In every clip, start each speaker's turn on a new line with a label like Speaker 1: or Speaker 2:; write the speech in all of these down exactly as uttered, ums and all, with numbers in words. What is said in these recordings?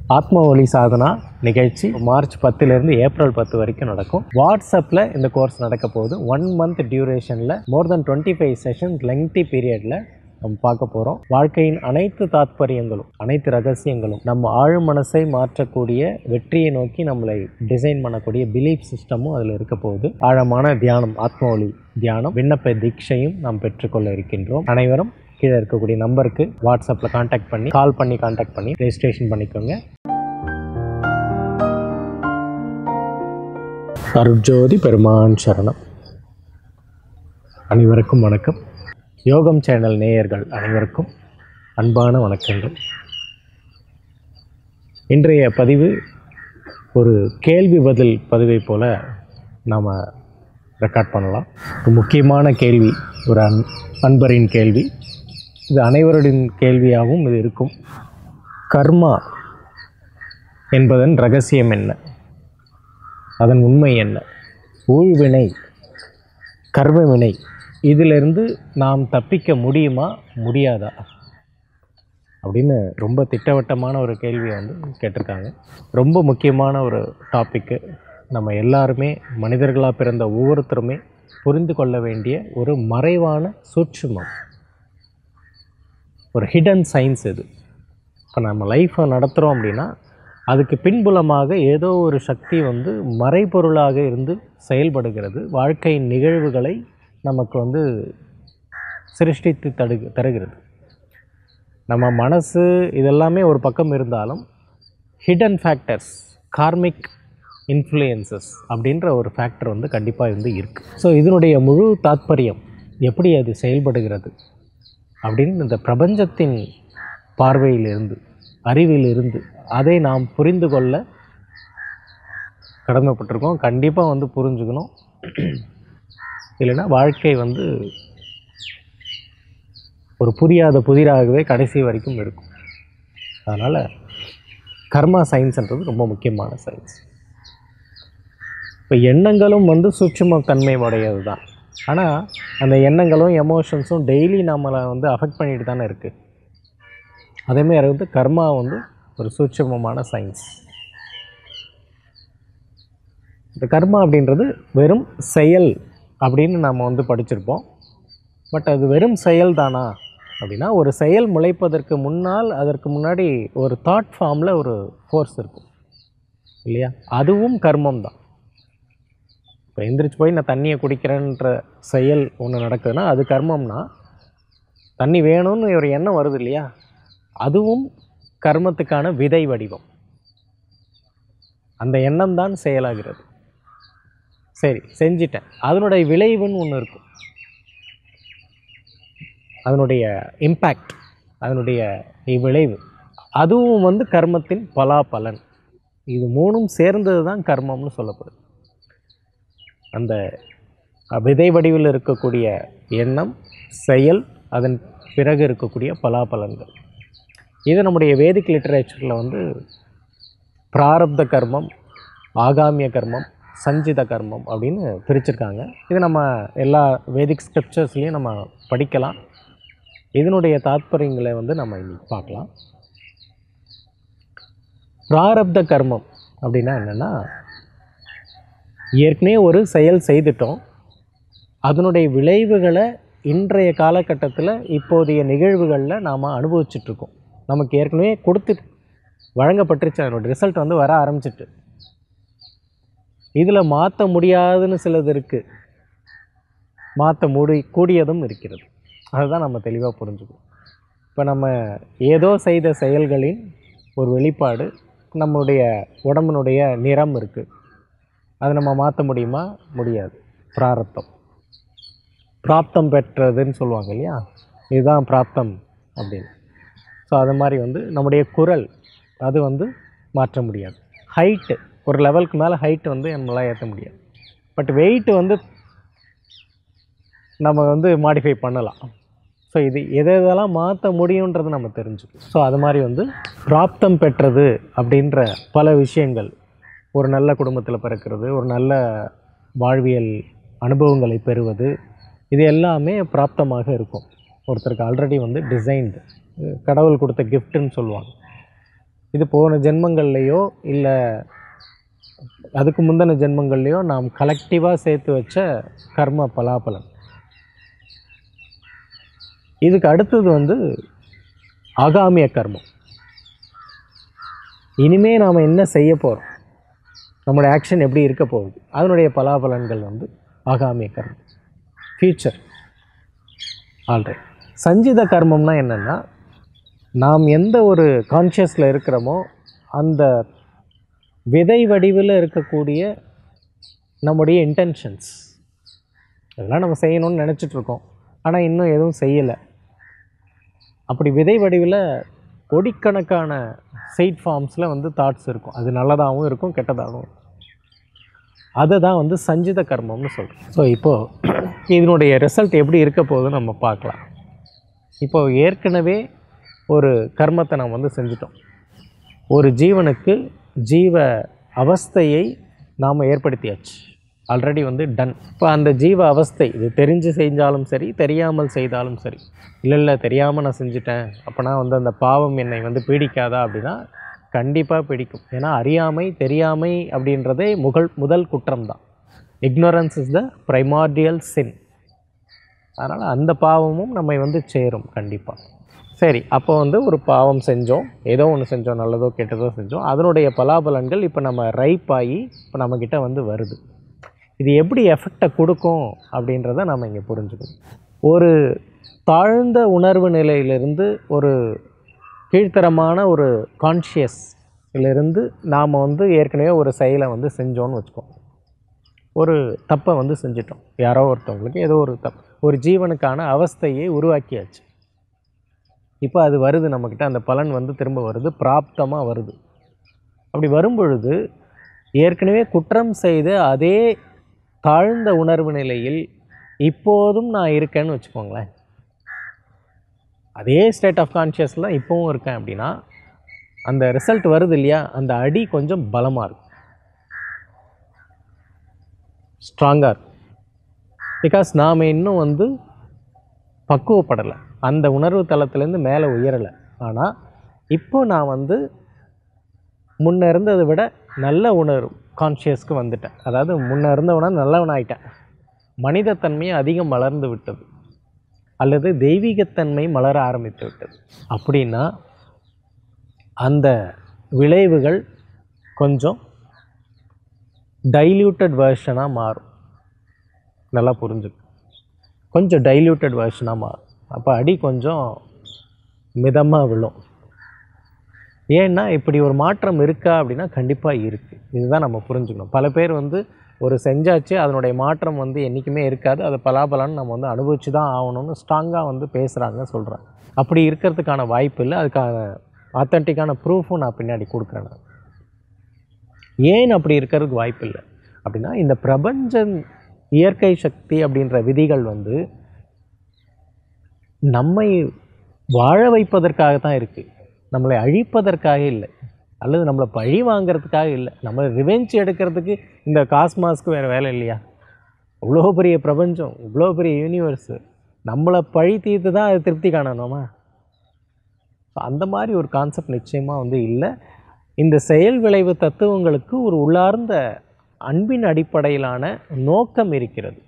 Speaker 1: ஆத்ம ஒளி சாதனா நிகழ்ச்சி மார்ச் பத்துலேருந்து ஏப்ரல் பத்து வரைக்கும் நடக்கும். வாட்ஸ்அப்பில் இந்த கோர்ஸ் நடக்க போகுது. ஒன் மந்த் டியூரேஷனில் more than twenty five sessions lengthy பீரியடில் நம்ம பார்க்க போகிறோம். வாழ்க்கையின் அனைத்து தாத்பரியங்களும் அனைத்து ரகசியங்களும் நம்ம ஆழ் மனசை மாற்றக்கூடிய வெற்றியை நோக்கி நம்மளை டிசைன் பண்ணக்கூடிய பிலீஃப் சிஸ்டமும் அதில் இருக்க போகுது. ஆழமான தியானம், ஆத்ம ஒளி தியானம், விண்ணப்ப தீட்சையும் நாம் பெற்றுக்கொள்ள இருக்கின்றோம். அனைவரும் கீழே இருக்கக்கூடிய நம்பருக்கு வாட்ஸ்அப்பில் காண்டாக்ட் பண்ணி கால் பண்ணி காண்டாக்ட் பண்ணி ரெஜிஸ்ட்ரேஷன் பண்ணிக்கோங்க. அருட்ஜோதி பெருமான் சரணம். அனைவருக்கும் வணக்கம். யோகம் சேனல் நேயர்கள் அனைவருக்கும் அன்பான வணக்கங்கள். இன்றைய பதிவு ஒரு கேள்வி பதில் பதிவை போல் நாம் ரெக்கார்ட் பண்ணலாம். ஒரு முக்கியமான கேள்வி, ஒரு அன் அன்பரின் கேள்வி. இது அனைவருடைய கேள்வியாகவும் இது இருக்கும். கர்மா என்பதன் ரகசியம் என்ன? அதன் உண்மை என்ன? ஊழ்வினை, கர்மவினை, இதிலிருந்து நாம் தப்பிக்க முடியுமா முடியாதா அப்படின்னு ரொம்ப திட்டவட்டமான ஒரு கேள்வியை வந்து கேட்டிருக்காங்க. ரொம்ப முக்கியமான ஒரு டாப்பிக்கு. நம்ம எல்லாருமே மனிதர்களாக பிறந்த ஒவ்வொருத்தருமே புரிந்து கொள்ள வேண்டிய ஒரு மறைவான சூட்சுமம், ஒரு ஹிடன் சயின்ஸ் இது. இப்போ நம்ம லைஃப்பை நடத்துகிறோம் அப்படின்னா அதுக்கு பின்புலமாக ஏதோ ஒரு சக்தி வந்து மறைபொருளாக இருந்து செயல்படுகிறது. வாழ்க்கையின் நிகழ்வுகளை நமக்கு வந்து சிருஷ்டித்து தடு தருகிறது. நம்ம மனசு இதெல்லாமே ஒரு பக்கம் இருந்தாலும் ஹிடன் ஃபேக்டர்ஸ், கார்மிக் இன்ஃப்ளூயன்சஸ் அப்படின்ற ஒரு ஃபேக்டர் வந்து கண்டிப்பாக வந்து இருக்குது. ஸோ இதனுடைய முழு தாத்பரியம் எப்படி அது செயல்படுகிறது அப்படின்னு இந்த பிரபஞ்சத்தின் பார்வையிலிருந்து, அறிவிலிருந்து அதை நாம் புரிந்து கொள்ள கடமைப்பட்டிருக்கோம். கண்டிப்பாக வந்து புரிஞ்சுக்கணும். இல்லைன்னா வாழ்க்கை வந்து ஒரு புரியாத புதிராகவே கடைசி வரைக்கும் இருக்கும். அதனால் கர்மா சயின்ஸ்ன்றது ரொம்ப முக்கியமான சயின்ஸ். இப்போ எண்ணங்களும் வந்து சூட்சும தன்மை உடையது தான். ஆனால் அந்த எண்ணங்களும் எமோஷன்ஸும் டெய்லி நம்மளை வந்து அஃபெக்ட் பண்ணிட்டு தானே இருக்குது. அதேமாதிரி வந்து கர்மா வந்து ஒரு சூட்சுமமான சயின்ஸ். இந்த கர்மா அப்படின்றது வெறும் செயல் அப்படின்னு நம்ம வந்து படிச்சிருப்போம். பட் அது வெறும் செயல் தானா அப்படின்னா, ஒரு செயல் முளைப்பதற்கு முன்னால் அதற்கு முன்னாடி ஒரு தாட் ஃபார்மில் ஒரு ஃபோர்ஸ் இருக்கும் இல்லையா? அதுவும் கர்மம் தான். இப்போ எந்திரிச்சு போய் நான் தண்ணியை குடிக்கிறேன்ற செயல் ஒன்று நடக்குதுன்னா அது கர்மம்னா, தண்ணி வேணும்னு ஒரு எண்ணம் வருது இல்லையா, அதுவும் கர்மத்துக்கான விதை வடிவம். அந்த எண்ணம் தான் செயலாகிறது. சரி, செஞ்சிட்டேன், அதனுடைய விளைவுன்னு ஒன்று இருக்கும். அதனுடைய இம்பேக்ட், அதனுடைய விளைவு, அதுவும் வந்து கர்மத்தின் பலாபலன். இது மூணும் சேர்ந்தது தான் கர்மம்னு சொல்லப்படுது. அந்த விதை வடிவில் இருக்கக்கூடிய எண்ணம், செயல், அதன் பிறகு இருக்கக்கூடிய பலாபலன்கள். இது நம்முடைய வேதிக் லிட்டரேச்சரில் வந்து பிராரப்த கர்மம், ஆகாமிய கர்மம், சஞ்சித கர்மம் அப்படின்னு பிரிச்சிருக்காங்க. இது நம்ம எல்லா வேதிக் ஸ்கிரிப்சர்ஸ்லேயும் நம்ம படிக்கலாம். இதனுடைய தாத்பரியங்களை வந்து நம்ம இன்னைக்கு பார்க்கலாம். பிராரப்த கர்மம் அப்படின்னா என்னென்னா, ஏற்கனவே ஒரு செயல் செய்துட்டோம், அதனுடைய விளைவுகளை இன்றைய காலகட்டத்தில் இப்போதைய நிகழ்வுகளில் நாம் அனுபவிச்சுட்ருக்கோம். நமக்கு ஏற்கனவே கொடுத்து வழங்கப்பட்டுருச்சு, அதனுடைய ரிசல்ட் வந்து வர ஆரம்பிச்சிட்டு. இதில் மாற்ற முடியாதுன்னு சிலது இருக்குது, மாற்ற முடி கூடியதும் இருக்கிறது. அதுதான் நம்ம தெளிவாக புரிஞ்சுக்கணும். இப்போ நம்ம ஏதோ செய்த செயல்களின் ஒரு வெளிப்பாடு, நம்முடைய உடம்பினுடைய நிறம் இருக்குது, அதை நம்ம மாற்ற முடியுமா? முடியாது. பிராரப்தம், பிராப்தம் பெற்றதுன்னு சொல்லுவாங்க இல்லையா, இதுதான் பிராப்தம் அப்படின்னு. ஸோ அது மாதிரி வந்து நம்முடைய குரல், அது வந்து மாற்ற முடியாது. ஹைட்டு, ஒரு லெவலுக்கு மேலே ஹைட்டு வந்து நம்மளால் ஏற்ற முடியாது. பட் வெயிட்டு வந்து நம்ம வந்து மாடிஃபை பண்ணலாம். ஸோ இது எதை எதெல்லாம் மாற்ற முடியுன்றது நம்ம தெரிஞ்சுக்கணும். ஸோ அது மாதிரி வந்து பிராப்தம் பெற்றது அப்படின்ற பல விஷயங்கள், ஒரு நல்ல குடும்பத்தில் பிறக்கிறது, ஒரு நல்ல வாழ்வியல் அனுபவங்களை பெறுவது, இது எல்லாமே பிராப்தமாக இருக்கும். ஒருத்தருக்கு ஆல்ரெடி வந்து டிசைன்டு, கடவுள் கொடுத்த கிஃப்ட்டுன்னு சொல்லுவாங்க. இது போன ஜென்மங்கள்லேயோ இல்லை அதுக்கு முந்தின ஜென்மங்கள்லேயோ நாம் கலெக்டிவாக சேர்த்து வச்ச கர்ம பலாபலன். இதுக்கு அடுத்தது வந்து ஆகாமிய கர்மம். இனிமே நாம் என்ன செய்ய போகிறோம், நம்மளுடைய ஆக்ஷன் எப்படி இருக்க போகுது, அதனுடைய பலாபலன்கள் வந்து ஆகாமிய கர்மம், ஃபியூச்சர். ஆல்ரைட். சஞ்சித கர்மம்னா என்னென்னா, நாம் எந்த ஒரு கான்ஷியஸில் இருக்கிறோமோ அந்த விதை வடிவில் இருக்கக்கூடிய நம்முடைய இன்டென்ஷன்ஸ், அதெல்லாம் நம்ம செய்யணும்னு நினச்சிட்ருக்கோம், ஆனால் இன்னும் எதுவும் செய்யலை. அப்படி விதை வடிவில் கோடிக்கணக்கான சைட் ஃபார்ம்ஸில் வந்து தாட்ஸ் இருக்கும். அது நல்லதாகவும் இருக்கும், கெட்டதாகவும் இருக்கும். அதை தான் வந்து சஞ்சித கர்மம்னு சொல்கிறோம். ஸோ இப்போது இதனுடைய ரிசல்ட் எப்படி இருக்க போகுதுன்னு நம்ம பார்க்கலாம். இப்போது ஏற்கனவே ஒரு கர்மத்தை நாம் வந்து செஞ்சிட்டோம். ஒரு ஜீவனுக்கு ஜீவ அவஸ்தையை நாம் ஏற்படுத்தியாச்சு, ஆல்ரெடி வந்து டன். இப்போ அந்த ஜீவ அவஸ்தை, இது தெரிஞ்சு செஞ்சாலும் சரி, தெரியாமல் செய்தாலும் சரி, இல்லை இல்லை தெரியாமல் நான் செஞ்சுட்டேன் அப்போனா வந்து அந்த பாவம் என்னை வந்து பீடிக்காதா அப்படின்னா கண்டிப்பாக பிடிக்கும். ஏன்னா அறியாமை தெரியாமை அப்படின்றதே முகல் முதல் குற்றம் தான். Ignorance is the primordial sin. அதனால் அந்த பாவமும் நம்மை வந்து சேரும் கண்டிப்பாக. சரி, அப்போ வந்து ஒரு பாவம் செஞ்சோம், ஏதோ ஒன்று செஞ்சோம், நல்லதோ கெட்டதோ செஞ்சோம், அதனுடைய பலாபலன்கள் இப்போ நம்ம ரைப் ஆகி இப்போ நம்மக்கிட்ட வந்து வருது. இது எப்படி எஃபெக்டை கொடுக்கும் அப்படின்றத நம்ம இங்கே புரிஞ்சுக்கணும். ஒரு தாழ்ந்த உணர்வு நிலையிலிருந்து ஒரு கீழ்த்தரமான ஒரு கான்ஷியஸ்லேருந்து நாம் வந்து ஏற்கனவே ஒரு செயலை வந்து செஞ்சோன்னு வச்சுக்கோம். ஒரு தப்பை வந்து செஞ்சிட்டோம், யாரோ ஒருத்தவங்களுக்கு ஏதோ ஒரு தப்பு, ஒரு ஜீவனுக்கான அவஸ்தையை உருவாக்கியாச்சு. இப்போ அது வருது நம்மக்கிட்ட, அந்த பலன் வந்து திரும்ப வருது, பிராப்தமாக வருது. அப்படி வரும்பொழுது ஏற்கனவே குற்றம் செய்த அதே தாழ்ந்த உணர்வு நிலையில் இப்போதும் நான் இருக்கேன்னு வச்சுக்கோங்களேன். அதே ஸ்டேட் ஆஃப் கான்ஷியஸில் இப்போவும் இருக்கேன் அப்படின்னா அந்த ரிசல்ட் வருது இல்லையா, அந்த அடி கொஞ்சம் பலமாக இருக்கும், ஸ்ட்ராங்காக இருக்கும். பிகாஸ் நாம் இன்னும் வந்து பக்குவப்படலை, அந்த உணர்வு தளத்துலேருந்து மேலே உயரலை. ஆனால் இப்போ நான் வந்து முன்னே இருந்ததை விட நல்ல உணர்வு கான்ஷியஸ்க்கு வந்துட்டேன். அதாவது முன்னே இருந்தவனா நல்லவன் ஆகிட்டேன். மனிதத்தன்மையை அதிகம் மலர்ந்து விட்டது, அல்லது தெய்வீகத்தன்மை மலர ஆரம்பித்து விட்டது. அப்படின்னா அந்த விளைவுகள் கொஞ்சம் டைல்யூட்டட் வெர்ஷனாக மாறும். நல்லா புரிஞ்சுக்கும், கொஞ்சம் டைல்யூட்டட் வெர்ஷனாக மாறும். அப்போ அடி கொஞ்சம் மிதமாக விழும். ஏன்னா இப்படி ஒரு மாற்றம் இருக்கா அப்படின்னா கண்டிப்பாக இருக்குது. இதுதான் நம்ம புரிஞ்சுக்கணும். பல பேர் வந்து ஒரு செஞ்சாச்சு, அதனுடைய மாற்றம் வந்து என்றைக்குமே இருக்காது, அதை பலாபலான்னு நம்ம வந்து அனுபவிச்சு தான் ஆகணும்னு ஸ்ட்ராங்காக வந்து பேசுகிறாங்க, சொல்கிறாங்க. அப்படி இருக்கிறதுக்கான வாய்ப்பு இல்லை. அதுக்கான ஆத்தென்டிக்கான ப்ரூஃபும் நான் பின்னாடி கொடுக்குறேன். நான் ஏன் அப்படி இருக்கிறதுக்கு வாய்ப்பு இல்லை அப்படின்னா, இந்த பிரபஞ்ச இயற்கை சக்தி அப்படின்ற விதிகள் வந்து நம்மை வாழ வைப்பதற்காக தான் இருக்குது, நம்மளை அழிப்பதற்காக இல்லை, அல்லது நம்மளை பழி வாங்கிறதுக்காக இல்லை. நம்மளை ரிவெஞ்ச் எடுக்கிறதுக்கு இந்த காஸ்மாஸ்க்கு வேறு வேலை இல்லையா? இவ்வளோ பெரிய பிரபஞ்சம், இவ்வளோ பெரிய யூனிவர்ஸு, நம்மளை பழி தீர்த்து தான் அது திருப்தி காணணுமா? அந்த மாதிரி ஒரு கான்செப்ட் நிச்சயமாக வந்து இல்லை. இந்த செயல் விளைவு தத்துவங்களுக்கு ஒரு உள்ளார்ந்த அன்பின் அடிப்படையிலான நோக்கம் இருக்கிறது.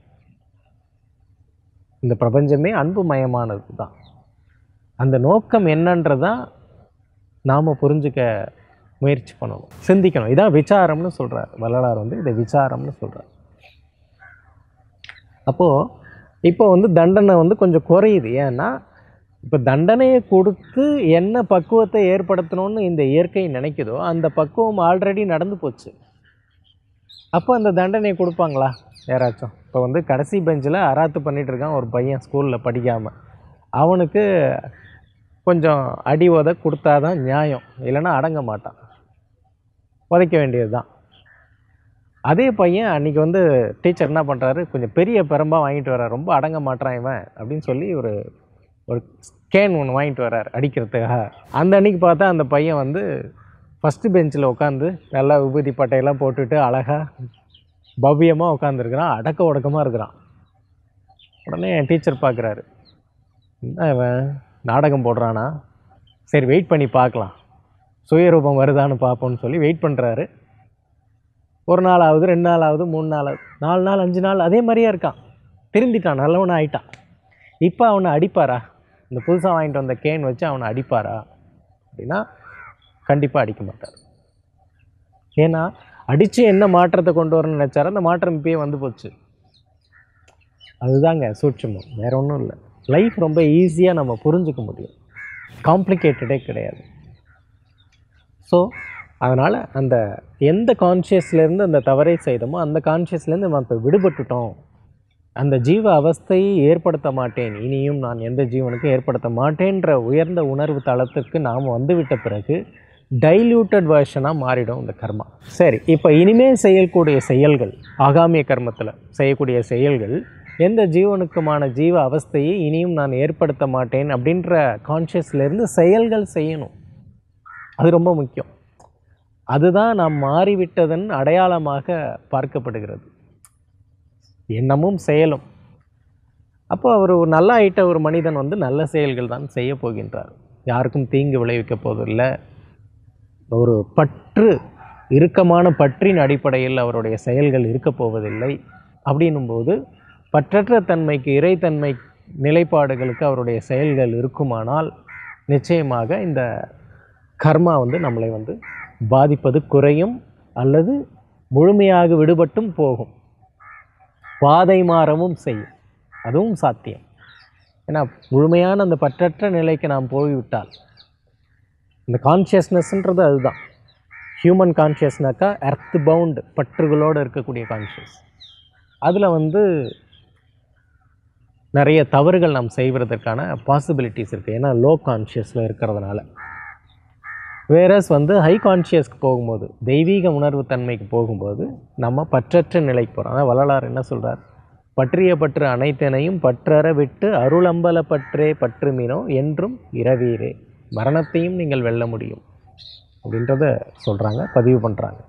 Speaker 1: இந்த பிரபஞ்சமே அன்பு மயமானது தான். அந்த நோக்கம் என்னன்றதான் நாம் புரிஞ்சுக்க முயற்சி பண்ணணும், சிந்திக்கணும். இதான் விசாரம்னு சொல்கிறார் வள்ளலார், வந்து இதை விசாரம்னு சொல்கிறார். அப்போது இப்போ வந்து தண்டனை வந்து கொஞ்சம் குறையுது. ஏன்னா இப்போ தண்டனையை கொடுத்து என்ன பக்குவத்தை ஏற்படுத்தணும்னு இந்த இயற்கை நினைக்குதோ அந்த பக்குவம் ஆல்ரெடி நடந்து போச்சு. அப்போ அந்த தண்டனையை கொடுப்பாங்களா யாராச்சும்? இப்போ வந்து கடைசி பெஞ்சில் அராத்து பண்ணிகிட்டு இருக்கான் ஒரு பையன், ஸ்கூலில் படிக்காமல். அவனுக்கு கொஞ்சம் அடி உத கொடுத்தா தான் நியாயம், இல்லைன்னா அடங்க மாட்டான், உதைக்க வேண்டியது தான். அதே பையன் அன்றைக்கி வந்து டீச்சர் என்ன பண்ணுறாரு, கொஞ்சம் பெரிய பெரம்பாக வாங்கிட்டு வர்றார், ரொம்ப அடங்க மாட்டான் இவன் அப்படின்னு சொல்லி ஒரு ஒரு கேன் ஒன்று வாங்கிட்டு வர்றார் அடிக்கிறதுக்காக. அந்த அன்றைக்கி பார்த்தா அந்த பையன் வந்து ஃபஸ்ட்டு பெஞ்சில் உட்காந்து நல்லா விபூதி பட்டையெல்லாம் போட்டுட்டு அழகாக பவ்யமாக உட்காந்துருக்குறான், அடக்க உடக்கமாக இருக்கிறான். உடனே என் டீச்சர் பார்க்குறாரு, என்ன இவன் நாடகம் போடுறானா, சரி வெயிட் பண்ணி பார்க்கலாம், சுயரூபம் வருதான்னு பார்ப்போம்னு சொல்லி வெயிட் பண்ணுறாரு. ஒரு நாள் ஆகுது, ரெண்டு நாள் ஆகுது, மூணு நாள் ஆகுது, நாலு நாள் அஞ்சு நாள் அதே மாதிரியே இருக்கான். திருந்திட்டான், நல்லவனாக ஆயிட்டான். இப்போ அவனை அடிப்பாரா? இந்த புதுசாக வாங்கிட்டு வந்த கேன் வச்சு அவனை அடிப்பாரா அப்படின்னா கண்டிப்பாக அடிக்க மாட்டார். ஏன்னா அடித்து என்ன மாற்றத்தை கொண்டு வரணும்னு நினச்சாரோ அந்த மாற்றம் இப்பயே வந்து போச்சு. அதுதாங்க சூட்சுமம், வேறு ஒன்றும் இல்லை. லைஃப் ரொம்ப ஈஸியாக நம்ம புரிஞ்சுக்க முடியும், காம்ப்ளிகேட்டடே கிடையாது. ஸோ அதனால் அந்த எந்த கான்ஷியஸ்லேருந்து அந்த தவறை செய்தோமோ அந்த கான்ஷியஸ்லேருந்து நம்ம இப்போ விடுபட்டுட்டோம். அந்த ஜீவ அவஸ்தையை ஏற்படுத்த மாட்டேன், இனியும் நான் எந்த ஜீவனுக்கும் ஏற்படுத்த மாட்டேன்ற உயர்ந்த உணர்வு தளத்திற்கு நாம் வந்துவிட்ட பிறகு டைல்யூட்டட் வேர்ஷனாக மாறிடும் இந்த கர்மா. சரி, இப்போ இனிமேல் செய்யக்கூடிய செயல்கள், ஆகாமிய கர்மத்தில் செய்யக்கூடிய செயல்கள் எந்த ஜீவனுக்குமான ஜீவ அவஸ்தையை இனியும் நான் ஏற்படுத்த மாட்டேன் அப்படின்ற கான்ஷியஸ்லேருந்து செயல்கள் செய்யணும். அது ரொம்ப முக்கியம். அதுதான் நாம் மாறிவிட்டதன் அடையாளமாக பார்க்கப்படுகிறது, எண்ணமும் செயலும். அப்போ அவர் ஒரு நல்ல ஆயிட்ட ஒரு மனிதன் வந்து நல்ல செயல்கள் தான் செய்ய போகின்றார், யாருக்கும் தீங்கு விளைவிக்க போவதில்லை. ஒரு பற்று, இறுக்கமான பற்றின் அடிப்படையில் அவருடைய செயல்கள் இருக்க போவதில்லை. அப்படின்னும்போது பற்றற்ற தன்மைக்கு, இறைத்தன்மை நிலைப்பாடுகளுக்கு அவருடைய செயல்கள் இருக்குமானால் நிச்சயமாக இந்த கர்மா வந்து நம்மளை வந்து பாதிப்பது குறையும், அல்லது முழுமையாக விடுபட்டும் போகும், பாதை மாறவும் செய்யும். அதுவும் சாத்தியம். ஏன்னா முழுமையான அந்த பற்றற்ற நிலைக்கு நாம் போய்விட்டால், இந்த கான்ஷியஸ்னஸ்ன்றது அதுதான். ஹியூமன் கான்ஷியஸ்னாக்கா எர்த் பவுண்டு, பற்றுகளோடு இருக்கக்கூடிய கான்ஷியஸ். அதில் வந்து நிறைய தவறுகள் நாம் செய்வதற்கான பாசிபிலிட்டிஸ் இருக்குது, ஏன்னா லோ கான்ஷியஸில் இருக்கிறதுனால. வேறஸ் வந்து ஹை கான்ஷியஸ்க்கு போகும்போது, தெய்வீக உணர்வு தன்மைக்கு போகும்போது நம்ம பற்றற்ற நிலைக்கு போகிறோம். அதான் வள்ளலார் என்ன சொல்கிறார்? பற்றிய பற்று அனைத்தனையும் பற்றற விட்டு அருளம்பல பற்றே பற்றுமினோ என்றும் இரவீரே, மரணத்தையும் நீங்கள் வெல்ல முடியும் அப்படின்றத சொல்கிறாங்க, பதிவு பண்ணுறாங்க.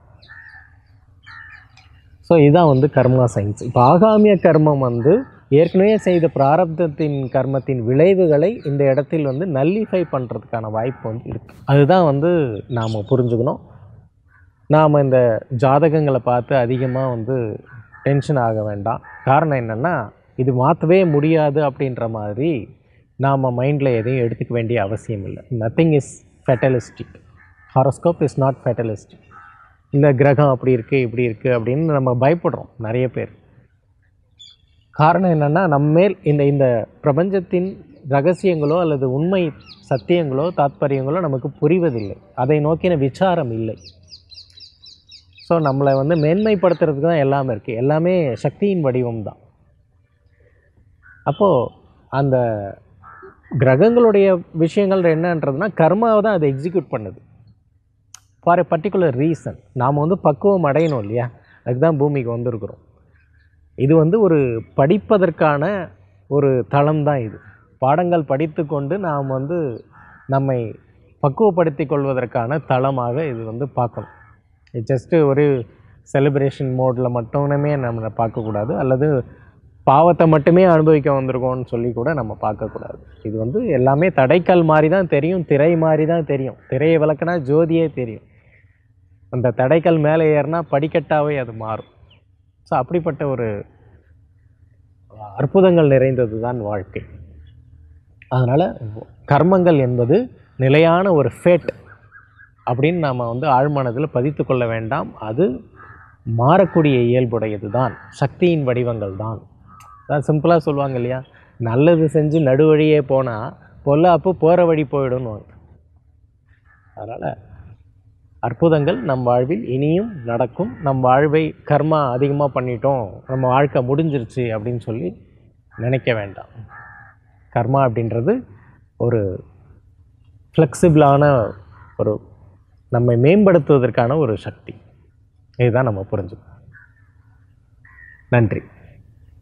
Speaker 1: ஸோ இதுதான் வந்து கர்மா சயின்ஸ். இப்போ ஆகாமிய கர்மம் வந்து ஏற்கனவே செய்த பிராரப்தத்தின் கர்மத்தின் விளைவுகளை இந்த இடத்தில் வந்து நல்லிஃபை பண்ணுறதுக்கான வாய்ப்பு வந்து இருக்குது. அதுதான் வந்து நாம் புரிஞ்சுக்கணும். நாம் இந்த ஜாதகங்களை பார்த்து அதிகமாக வந்து டென்ஷன் ஆக வேண்டாம். காரணம் என்னென்னா, இது மாற்றவே முடியாது அப்படின்ற மாதிரி நாம் மைண்டில் எதையும் எடுத்துக்க வேண்டிய அவசியம் இல்லை. Nothing is fatalistic. Horoscope is not fatalistic. இந்த கிரகம் அப்படி இருக்குது இப்படி இருக்குது அப்படின்னு நம்ம பயப்படுறோம் நிறைய பேர். காரணம் என்னென்னா, நம்மேல் இந்த இந்த பிரபஞ்சத்தின் ரகசியங்களோ அல்லது உண்மை சத்தியங்களோ தாத்பரியங்களோ நமக்கு புரிவதில்லை, அதை நோக்கின விசாரம் இல்லை. ஸோ நம்மளை வந்து மேன்மைப்படுத்துறதுக்கு தான் எல்லாமே இருக்குது, எல்லாமே சக்தியின் வடிவம் தான். அப்போது அந்த கிரகங்களுடைய விஷயங்கள் என்னன்றதுனா கர்மாவை தான் அதை எக்ஸிக்யூட் பண்ணுது ஃபார் எ பர்டிகுலர் ரீசன். நாம் வந்து பக்குவம் அடையணும் இல்லையா, அதுக்கு தான் பூமிக்கு வந்திருக்கிறோம். இது வந்து ஒரு படிப்பதற்கான ஒரு தளம் தான். இது பாடங்கள் படித்து கொண்டு நாம் வந்து நம்மை பக்குவப்படுத்தி கொள்வதற்கான தளமாக இது வந்து பார்க்கணும். இது ஜஸ்ட்டு ஒரு செலிப்ரேஷன் மோடில் மட்டுமே நம்ம பார்க்கக்கூடாது, அல்லது பாவத்தை மட்டுமே அனுபவிக்க வந்திருக்கோம்னு சொல்லி கூட நம்ம பார்க்கக்கூடாது. இது வந்து எல்லாமே தடைக்கல் மாதிரி தான் தெரியும், திரை மாதிரி தான் தெரியும். திரையை விளக்குனா ஜோதியே தெரியும், அந்த தடைக்கல் மேலே ஏறினா படிக்கட்டாவே அது மாறும். ஸோ அப்படிப்பட்ட ஒரு அற்புதங்கள் நிறைந்தது தான் வாழ்க்கை. அதனால் கர்மங்கள் என்பது நிலையான ஒரு ஃபேட் அப்படின்னு நாம் வந்து ஆழ்மனதில் பதித்து கொள்ள வேண்டாம். அது மாறக்கூடிய இயல்புடையது தான், சக்தியின் வடிவங்கள் தான். அதான் சிம்பிளாக சொல்லுவாங்க இல்லையா, நல்லது செஞ்சு நடுவழியே போனால் பொல்லாப்பு போகிற வழி போயிடும்னு. அதனால் அற்புதங்கள் நம் வாழ்வில் இனியும் நடக்கும். நம் வாழ்வை கர்மா அதிகமாக பண்ணிட்டோம், நம்ம வாழ்க்கை முடிஞ்சிருச்சு அப்படின்னு சொல்லி நினைக்க வேண்டாம். கர்மா அப்படின்றது ஒரு ஃப்ளெக்சிபிளான ஒரு நம்மை மேம்படுத்துவதற்கான ஒரு சக்தி. இதுதான் நம்ம புரிஞ்சுக்கணும். நன்றி.